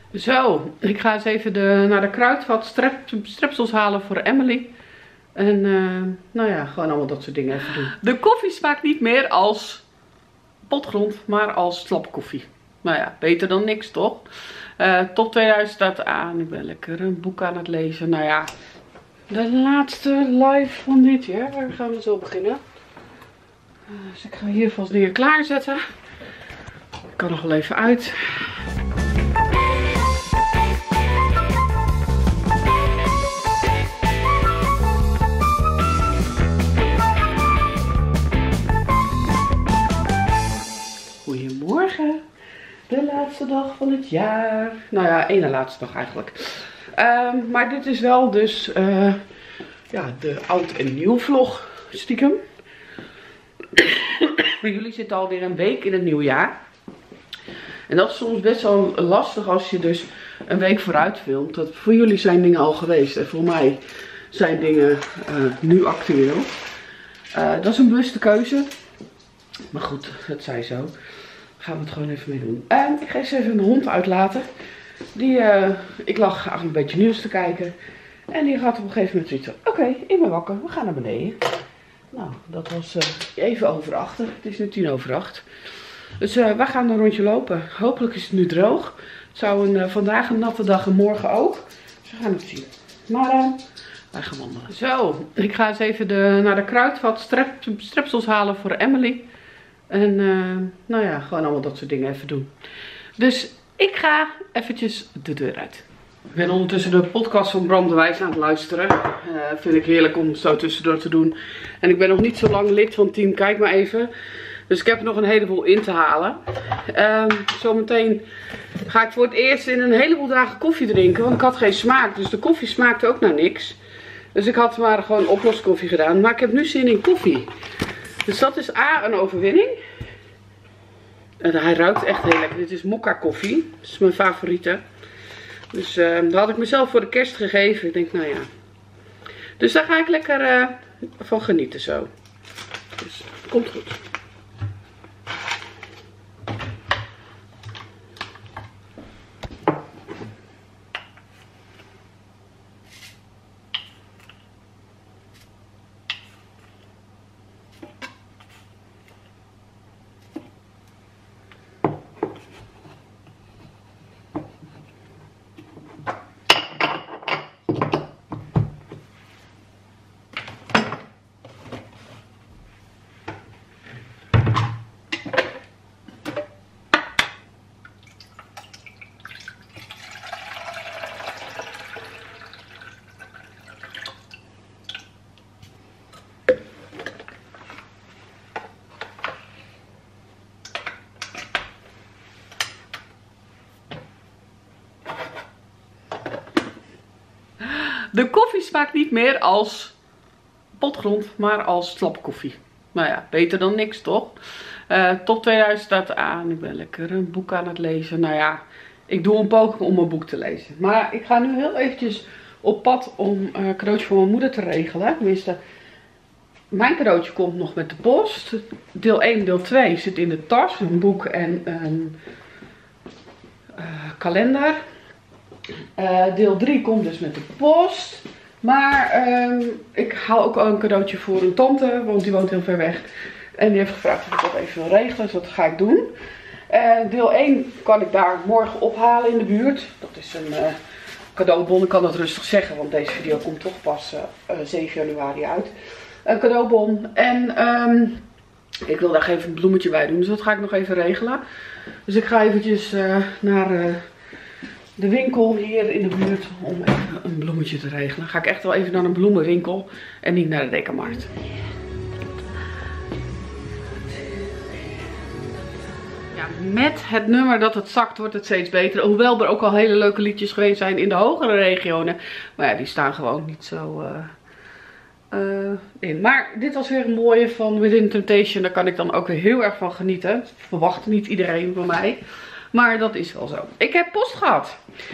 Zo, ik ga eens even naar de Kruidvat strepsels halen voor Emily. En nou ja, gewoon allemaal dat soort dingen even doen. De koffie smaakt niet meer als potgrond, maar als slapkoffie. Nou ja, beter dan niks toch? Top 2000 staat aan. Ik ben lekker een boek aan het lezen. Nou ja, de laatste live van dit jaar. Waar gaan we zo beginnen? Dus ik ga hier vast dingen klaarzetten. Ik kan nog wel even uit. Goedemorgen. De laatste dag van het jaar. Nou ja, ene laatste dag eigenlijk. Maar dit is wel dus ja, de oud en nieuw vlog stiekem. Voor jullie zit alweer een week in het nieuwjaar. En dat is soms best wel lastig als je dus een week vooruit filmt. Dat voor jullie zijn dingen al geweest. En voor mij zijn dingen nu actueel. Dat is een bewuste keuze. Maar goed, het zij zo. Gaan we het gewoon even mee doen. En ik ga eens even een hond uitlaten. Ik lag eigenlijk een beetje nieuws te kijken. En die gaat op een gegeven moment zoiets van: oké, ik ben wakker, we gaan naar beneden. Nou, dat was even over 8. Het is nu 7:50. Dus we gaan een rondje lopen. Hopelijk is het nu droog. Het zou vandaag een natte dag en morgen ook. Dus we gaan het zien. Maar wij gaan wandelen. Zo, ik ga eens even naar de Kruidvat strepsels halen voor Emily. En nou ja, gewoon allemaal dat soort dingen even doen. Dus ik ga eventjes de deur uit. Ik ben ondertussen de podcast van Bram de Wijs aan het luisteren. Vind ik heerlijk om zo tussendoor te doen. En ik ben nog niet zo lang lid van Team Kijk maar even. Dus ik heb er nog een heleboel in te halen. Zometeen ga ik voor het eerst in een heleboel dagen koffie drinken. Want ik had geen smaak. Dus de koffie smaakte ook naar niks. Dus ik had maar gewoon oploskoffie gedaan. Maar ik heb nu zin in koffie. Dus dat is een overwinning. Hij ruikt echt heel lekker. Dit is mokka koffie. Dat is mijn favoriete. Dus dat had ik mezelf voor de kerst gegeven. Ik denk, nou ja. Dus daar ga ik lekker van genieten zo. Dus komt goed. De koffie smaakt niet meer als potgrond, maar als slapkoffie. Nou ja, beter dan niks toch? Top 2000 staat aan. Ik ben lekker een boek aan het lezen. Nou ja, ik doe een poging om een boek te lezen. Maar ik ga nu heel eventjes op pad om een cadeautje voor mijn moeder te regelen. Tenminste, mijn cadeautje komt nog met de post. Deel 1 en deel 2 zit in de tas. Een boek en een kalender. Deel 3 komt dus met de post. Maar ik haal ook al een cadeautje voor een tante, want die woont heel ver weg. En die heeft gevraagd of ik dat even wil regelen, dus dat ga ik doen. Deel 1 kan ik daar morgen ophalen in de buurt. Dat is een cadeaubon, ik kan dat rustig zeggen, want deze video komt toch pas 7 januari uit. Een cadeaubon. En ik wil daar even een bloemetje bij doen, dus dat ga ik nog even regelen. Dus ik ga eventjes naar de winkel hier in de buurt om even een bloemetje te regelen. Dan ga ik echt wel even naar een bloemenwinkel en niet naar de Dekamarkt. Ja, met het nummer dat het zakt wordt het steeds beter. Hoewel er ook al hele leuke liedjes geweest zijn in de hogere regionen. Maar ja, die staan gewoon niet zo in. Maar dit was weer een mooie van Within Temptation. Daar kan ik dan ook weer heel erg van genieten. Dat verwacht niet iedereen van mij. Maar dat is wel zo. Ik heb post gehad.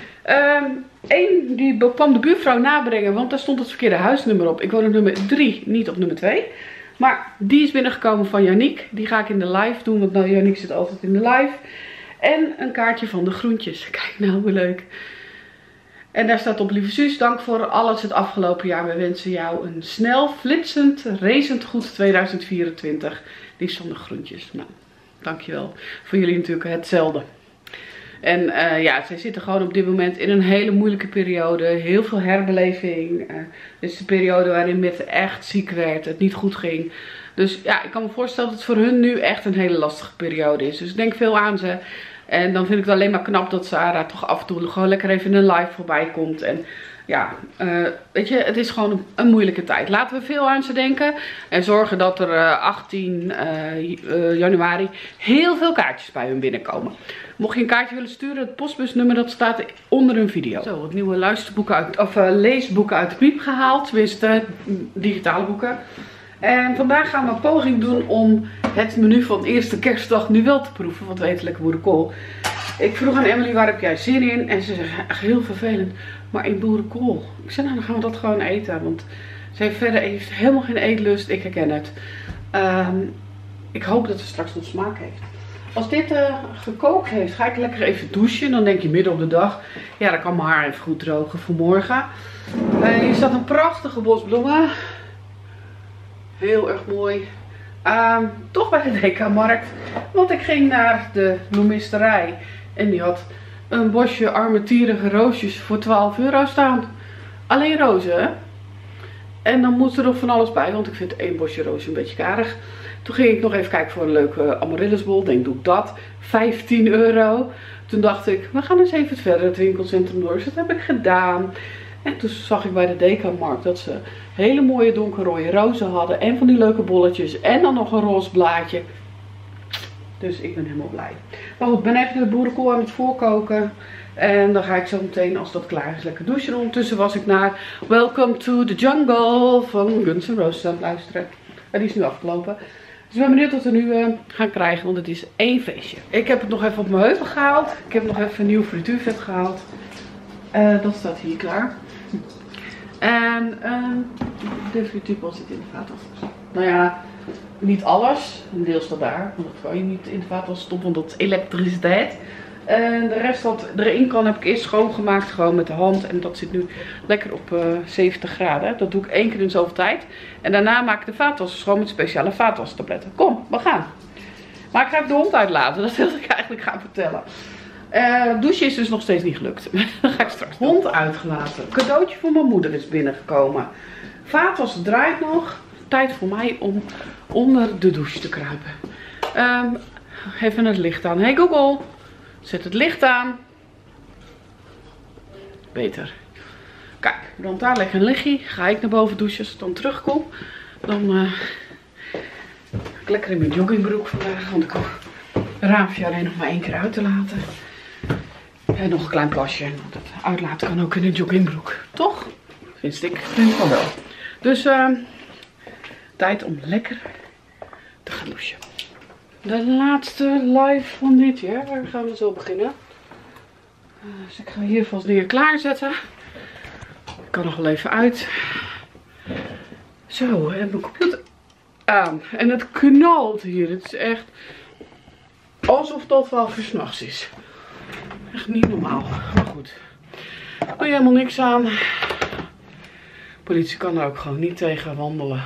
Die kwam de buurvrouw nabrengen, want daar stond het verkeerde huisnummer op. Ik woon op nummer 3, niet op nummer 2. Maar die is binnengekomen van Yannick. Die ga ik in de live doen, want nou, Yannick zit altijd in de live. En een kaartje van de groentjes. Kijk nou hoe leuk. En daar staat op: lieve Suus, dank voor alles het afgelopen jaar. We wensen jou een snel, flitsend, racend goed 2024. Liefst van de groentjes. Nou, dankjewel. Voor jullie natuurlijk hetzelfde. En ja, zij zitten gewoon op dit moment in een hele moeilijke periode. Heel veel herbeleving. Dit is de periode waarin Mette echt ziek werd. Het niet goed ging. Dus ja, ik kan me voorstellen dat het voor hun nu echt een hele lastige periode is. Dus ik denk veel aan ze. En dan vind ik het alleen maar knap dat Sarah toch af en toe gewoon lekker even in een live voorbij komt. En ja, weet je, het is gewoon een moeilijke tijd. Laten we veel aan ze denken. En zorgen dat er 18 januari heel veel kaartjes bij hun binnenkomen. Mocht je een kaartje willen sturen, het postbusnummer dat staat onder een video. Zo, wat nieuwe luisterboeken leesboeken uit de piep gehaald. Tenminste, digitale boeken. En vandaag gaan we een poging doen om het menu van eerste kerstdag nu wel te proeven. Want we eten lekker boerenkool. Ik vroeg aan Emily, waar heb jij zin in? En ze zei, echt heel vervelend, maar in boerenkool. Ik zei, nou dan gaan we dat gewoon eten. Want zij heeft helemaal geen eetlust. Ik herken het. Ik hoop dat het straks nog smaak heeft. Als dit gekookt heeft, ga ik lekker even douchen. Dan denk je midden op de dag. Ja, dan kan mijn haar even goed drogen voor morgen. Hier staat een prachtige bosbloemen. Heel erg mooi. Toch bij de DK-markt. Want ik ging naar de bloemisterij. En die had een bosje armetierige roosjes voor 12 euro staan. Alleen rozen, hè? En dan moet er nog van alles bij. Want ik vind één bosje rozen een beetje karig. Toen ging ik nog even kijken voor een leuke amaryllisbol. Denk, doe ik dat. 15 euro. Toen dacht ik, we gaan eens even verder het winkelcentrum door. Dus dat heb ik gedaan. En toen zag ik bij de DK-markt dat ze hele mooie donkerrode rozen hadden. En van die leuke bolletjes. En dan nog een roze blaadje. Dus ik ben helemaal blij. Maar goed, ik ben even de boerenkool aan het voorkoken. En dan ga ik zo meteen, als dat klaar is, lekker douchen. Ondertussen was ik naar Welcome to the Jungle van Guns N' Roses aan het luisteren. En die is nu afgelopen. Dus ik ben benieuwd wat we nu gaan krijgen, want het is één feestje. Ik heb het nog even op mijn heuvel gehaald. Ik heb nog even een nieuw frituurvet gehaald. Dat staat hier klaar. En de frituurpan zit in de vaatwasser. Nou ja, niet alles. Een deel staat daar. Want dat kan je niet in de vaatwasser stoppen, want dat is elektriciteit. En de rest wat erin kan heb ik eerst schoongemaakt. Gewoon met de hand. En dat zit nu lekker op 70 graden. Dat doe ik 1 keer in zoveel tijd. En daarna maak ik de vaatwasser schoon met speciale vaatwastabletten. Kom, we gaan. Maar ik ga even de hond uitlaten. Dat wilde ik eigenlijk gaan vertellen. Douchen is dus nog steeds niet gelukt. Dan ga ik straks doen. Hond uitgelaten. Cadeautje voor mijn moeder is binnengekomen. Vaatwasser draait nog. Tijd voor mij om onder de douche te kruipen. Even het licht aan. Hey Google, zet het licht aan. Beter. Kijk, want daar ligt een lichtje. Ga ik naar boven douchen. Als ik dan terugkom, dan ga ik lekker in mijn joggingbroek vandaag. Want ik hoef het raampje alleen nog maar 1 keer uit te laten. En nog een klein plasje. Want het uitlaten kan ook in een joggingbroek. Toch? Vind ik van wel. Dus tijd om lekker te gaan douchen. De laatste live van dit jaar. Waar gaan we zo beginnen? Dus ik ga hier vast dingen klaarzetten. Ik kan nog wel even uit. Zo, en mijn computer aan. En het knalt hier. Het is echt alsof dat wel voor 's nachts is. Echt niet normaal. Maar goed. Doe je helemaal niks aan. Politie kan er ook gewoon niet tegen wandelen.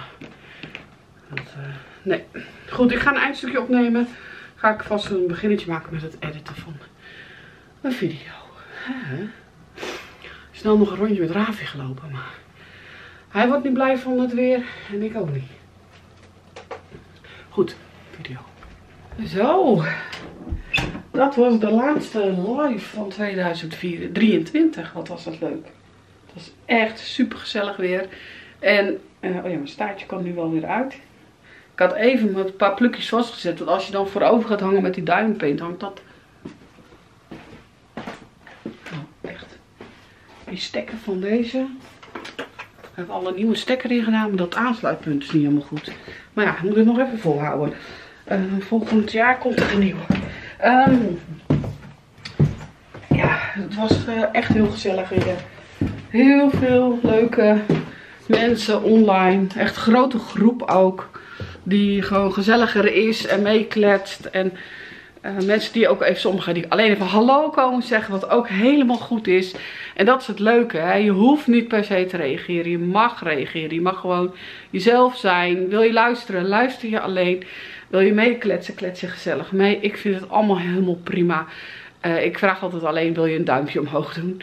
Nee. Goed, ik ga een eindstukje opnemen. Ga ik vast een beginnetje maken met het editen van een video. Snel nog een rondje met Ravi gelopen. Maar hij wordt niet blij van het weer. En ik ook niet. Goed, video. Zo. Dat was de laatste live van 2023. Wat was dat leuk. Het was echt super gezellig weer. En, oh ja, mijn staartje kan nu wel weer uit. Ik had even met een paar plukjes vastgezet. Want als je dan voorover gaat hangen met die diamond paint, hangt dat. Oh, echt. Die stekker van deze. Ik heb alle nieuwe stekker in gedaan. Maar dat aansluitpunt is niet helemaal goed. Maar ja, ik moet het nog even volhouden. Volgend jaar komt er een nieuwe. Ja, het was echt heel gezellig weer. Heel veel leuke mensen online. Echt een grote groep ook. Die gewoon gezelliger is en meekletst. En Mensen die ook even, sommigen die alleen even hallo komen zeggen, wat ook helemaal goed is. En dat is het leuke, hè? Je hoeft niet per se te reageren. Je mag reageren. Je mag gewoon jezelf zijn. Wil je luisteren, luister je alleen. Wil je meekletsen, klets je gezellig mee. Ik vind het allemaal helemaal prima. Ik vraag altijd alleen, wil je een duimpje omhoog doen?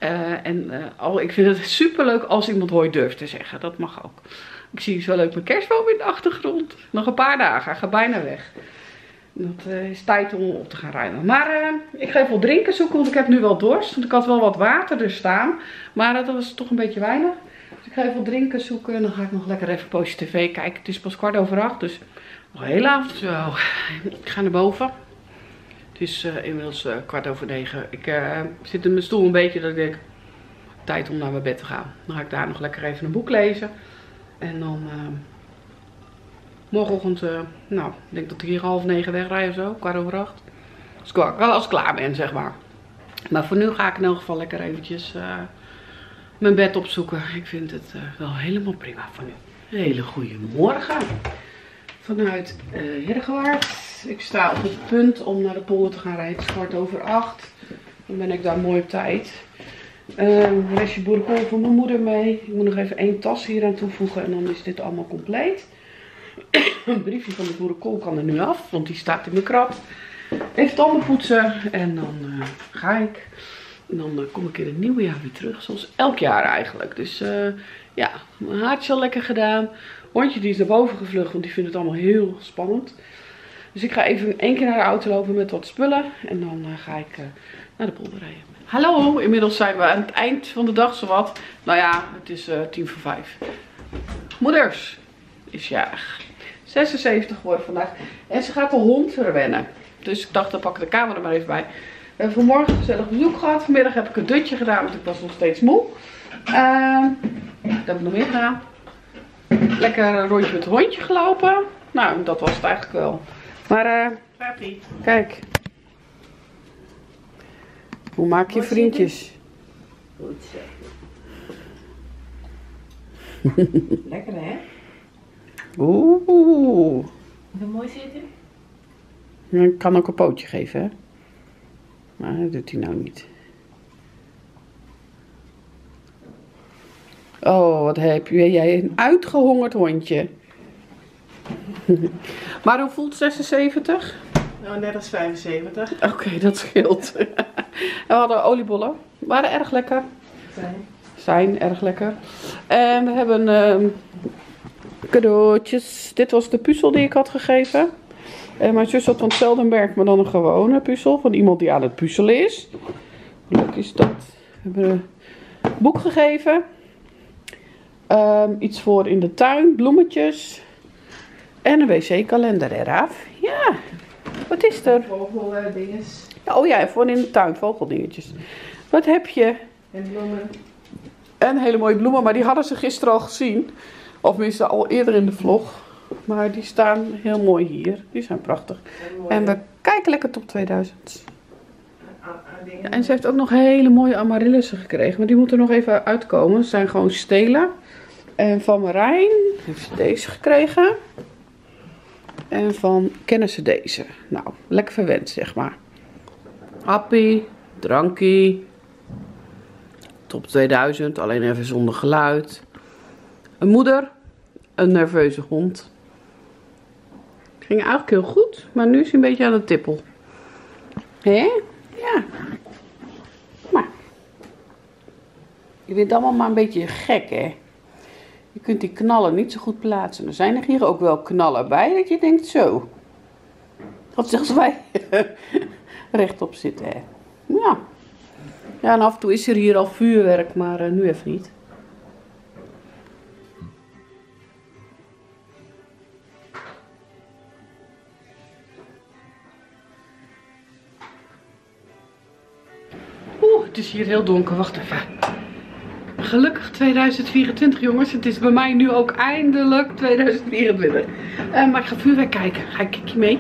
Ik vind het super leuk als iemand hoi durft te zeggen. Dat mag ook. Ik zie zo leuk mijn kerstboom in de achtergrond. Nog een paar dagen, hij gaat bijna weg. Dat is tijd om op te gaan ruimen. Maar ik ga even wat drinken zoeken, want ik heb nu wel dorst. Want ik had wel wat water er staan. Maar dat was toch een beetje weinig. Dus ik ga even wat drinken zoeken. En dan ga ik nog lekker even een poosje tv kijken. Het is pas 7:15, dus nog een hele avond zo. Ik ga naar boven. Het is inmiddels 8:15. Ik zit in mijn stoel een beetje dat ik denk, tijd om naar mijn bed te gaan. Dan ga ik daar nog lekker even een boek lezen. En dan morgenochtend, ik denk dat ik hier 8:30 wegrij of zo, 7:15. Als ik klaar ben, zeg maar. Maar voor nu ga ik in elk geval lekker eventjes mijn bed opzoeken. Ik vind het wel helemaal prima voor nu. Een hele goede morgen. Vanuit Heerdegewaard. Ik sta op het punt om naar de polder te gaan rijden. Het is 7:15. Dan ben ik daar mooi op tijd. Een restje boerenkool van mijn moeder mee. Ik moet nog even 1 tas hier aan toevoegen en dan is dit allemaal compleet. Een briefje van de boerenkool kan er nu af, want die staat in mijn krat. Even tanden poetsen en dan ga ik. En dan kom ik in het nieuwe jaar weer terug, zoals elk jaar eigenlijk. Dus ja, mijn haartje al lekker gedaan. Hondje die is naar boven gevlucht, want die vindt het allemaal heel spannend. Dus ik ga even 1 keer naar de auto lopen met wat spullen. En dan ga ik naar de polder rijden. Hallo, inmiddels zijn we aan het eind van de dag zowat. Nou ja, het is 4:50. Moeders is jarig. 76 geworden vandaag. En ze gaat de hond verwennen. Dus ik dacht, dan pak ik de camera er maar even bij. We hebben vanmorgen gezellig bezoek gehad. Vanmiddag heb ik een dutje gedaan, want ik was nog steeds moe. Dat heb ik nog meer gedaan. Lekker een rondje met het hondje gelopen. Nou, dat was het eigenlijk wel. Maar kijk. Hoe maak je vriendjes? Goed zo. Lekker hè? Oeh. Even mooi zitten. Ik kan ook een pootje geven, hè? Maar dat doet hij nou niet. Oh, wat heb jij een uitgehongerd hondje. Maar hoe voelt 76? Nou, net als 75. Oké, dat scheelt. En we hadden oliebollen. Waren erg lekker. Zijn erg lekker. En we hebben cadeautjes. Dit was de puzzel die ik had gegeven. Mijn zus had van hetzelfde merk, maar dan een gewone puzzel. Van iemand die aan het puzzelen is. Hoe leuk is dat? We hebben een boek gegeven. Iets voor in de tuin. Bloemetjes. En een wc-kalender eraf. Ja. Wat is er? Vogeldinges. Oh ja, voor in de tuin. Vogeldingetjes. Wat heb je? En bloemen. En hele mooie bloemen. Maar die hadden ze gisteren al gezien. Of tenminste al eerder in de vlog. Maar die staan heel mooi hier. Die zijn prachtig. En we kijken lekker top 2000. Ja, en ze heeft ook nog hele mooie amaryllissen gekregen. Maar die moeten er nog even uitkomen. Ze zijn gewoon stelen. En van Marijn heeft ze deze gekregen. En van kennen ze deze. Nou, lekker verwend zeg maar. Appie, drankie. Top 2000, alleen even zonder geluid. Een moeder. Een nerveuze hond. Ging eigenlijk heel goed, maar nu is hij een beetje aan de tippel. Hé? Ja. Maar. Je bent allemaal maar een beetje gek, hè? Je kunt die knallen niet zo goed plaatsen. Er zijn er hier ook wel knallen bij dat je denkt zo. Of zelfs wij rechtop zitten, hè? Ja. Ja, en af en toe is er hier al vuurwerk, maar nu even niet. Het is hier heel donker. Wacht even. Gelukkig 2024 jongens. Het is bij mij nu ook eindelijk 2024. Maar ik ga vuurwerk kijken. Ga ik je mee?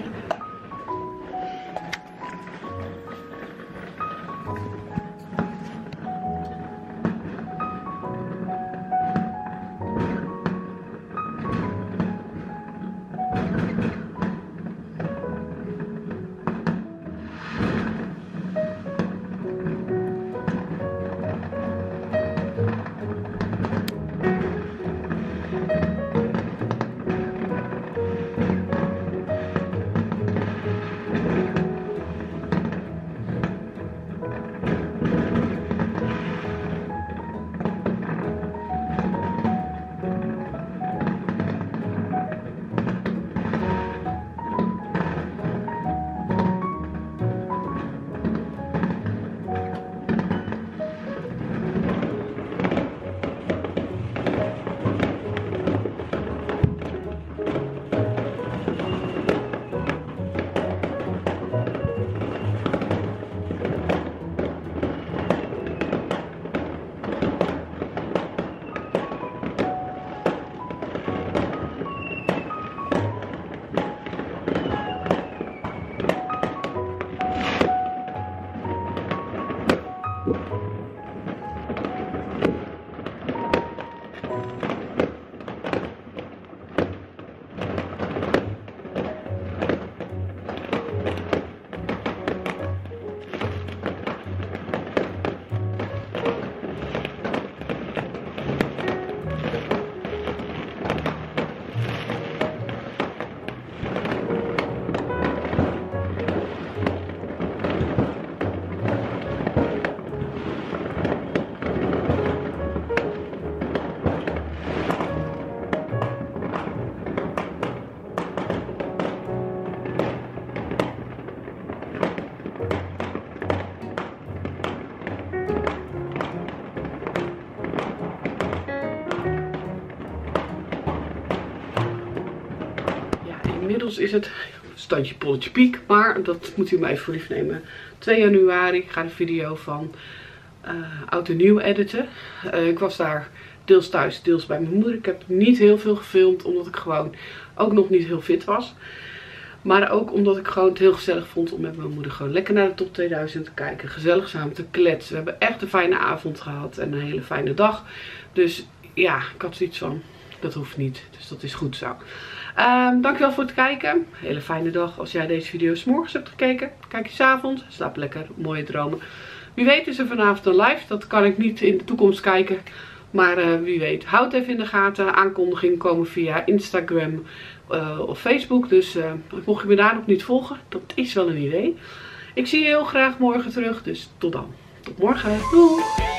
inmiddels is het standje Polletje Piek. Maar dat moet u mij even voor lief nemen. 2 januari. Ik ga de video van oud en nieuw editen. Ik was daar deels thuis, deels bij mijn moeder. Ik heb niet heel veel gefilmd. Omdat ik gewoon ook nog niet heel fit was. Maar ook omdat ik gewoon het heel gezellig vond om met mijn moeder gewoon lekker naar de top 2000 te kijken. Gezellig samen te kletsen. We hebben echt een fijne avond gehad en een hele fijne dag. Dus ja, ik had zoiets van, dat hoeft niet. Dus dat is goed zo. Dankjewel voor het kijken. Hele fijne dag. Als jij deze video 's morgens hebt gekeken, kijk je 's avonds. Slaap lekker. Mooie dromen. Wie weet is er vanavond een live. Dat kan ik niet in de toekomst kijken. Maar wie weet. Houd even in de gaten. Aankondigingen komen via Instagram of Facebook. Dus mocht je me daar nog niet volgen, dat is wel een idee. Ik zie je heel graag morgen terug. Dus tot dan. Tot morgen. Doei.